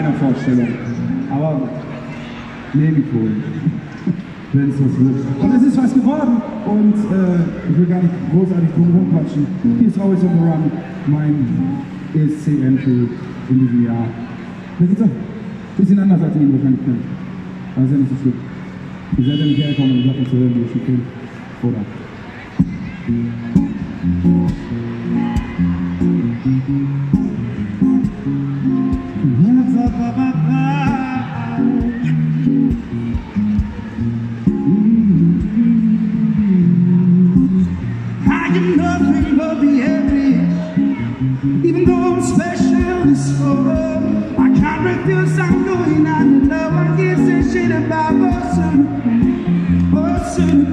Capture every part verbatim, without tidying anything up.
Vorstellung. Aber nehme ich wohl, wenn es was wird. Und es ist was geworden und äh, ich will gar nicht großartig drum rumquatschen. Hier ist Always on the Run, mein E S C Entry in diesem Jahr. Das ist auch ein bisschen anders, als ihr ihn wahrscheinlich kennt. Aber ist ja nicht so schlimm. Ihr seid ja nicht hergekommen, um Sachen zu hören, die ihr schon kennt. Oder? Even though I'm special this fall, I can't refuse, I'm going out and no one gives a shit about what's soon, what's soon.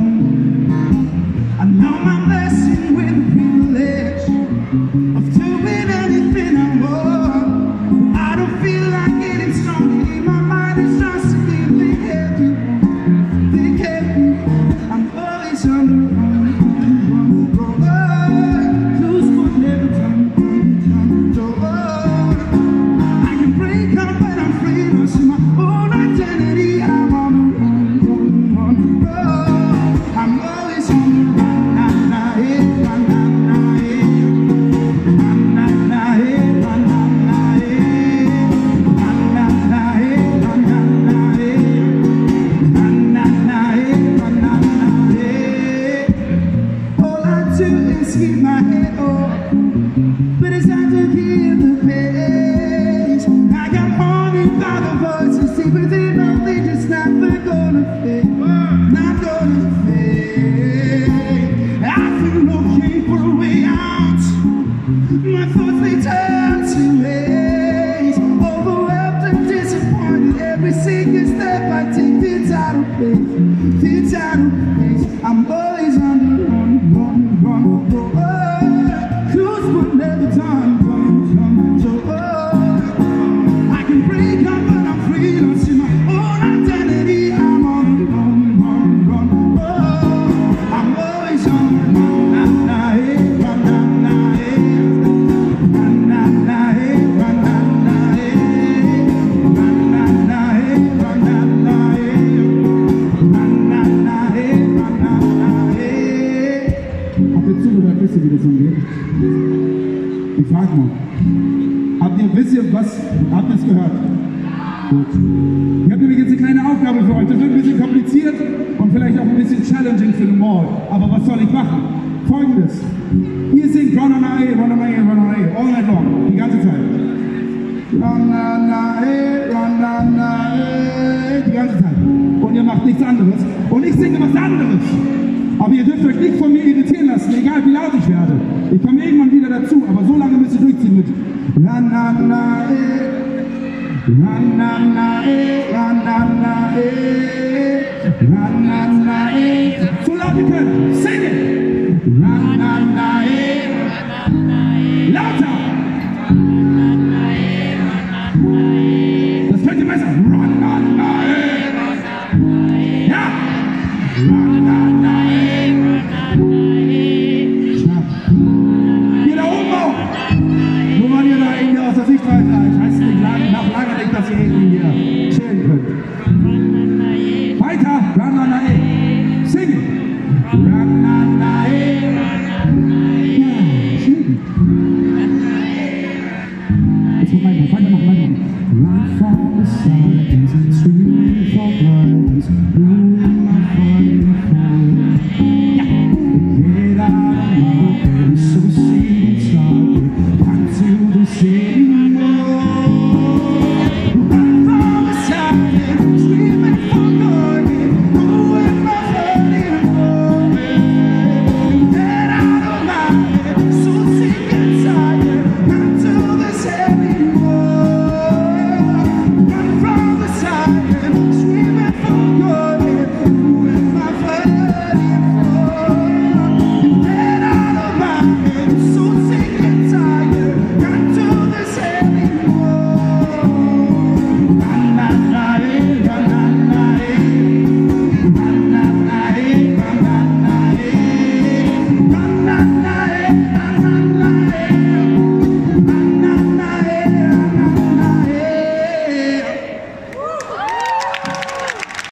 I know my blessing with the privilege of doing anything I want. I don't feel like getting stronger, my mind is just a bit heavy, big heavy. I'm always on the run. Keep my head up, but it's time to give the pace. I got haunted by the voices deep within my feet, just never gonna fade, not gonna fade. I've been looking for a way out, my thoughts they turn to haze. Overwhelmed and disappointed, every single step I take feels out of place, feels out of place. I'm always on the run, run, run, run. Wisst ihr, wie das umgeht? Ich frage mal. Habt ihr, wisst ihr, was, habt ihr es gehört? Gut. Ich habe nämlich jetzt eine kleine Aufgabe für euch. Das wird ein bisschen kompliziert und vielleicht auch ein bisschen challenging für den Mall. Aber was soll ich machen? Folgendes. Ihr singt Run on A, Run on A, Run on A, all night long. Die ganze Zeit. Run on A, Run on A, die ganze Zeit. Und ihr macht nichts anderes. Und ich singe was anderes. Aber ihr dürft euch nicht von mir irritieren lassen, egal wie laut ich werde. Ich komme irgendwann wieder dazu, aber so lange müsst ihr durchziehen mit Na na na eh, na na na eh, na na na eh, na na na eh. So laut ihr könnt, sing it!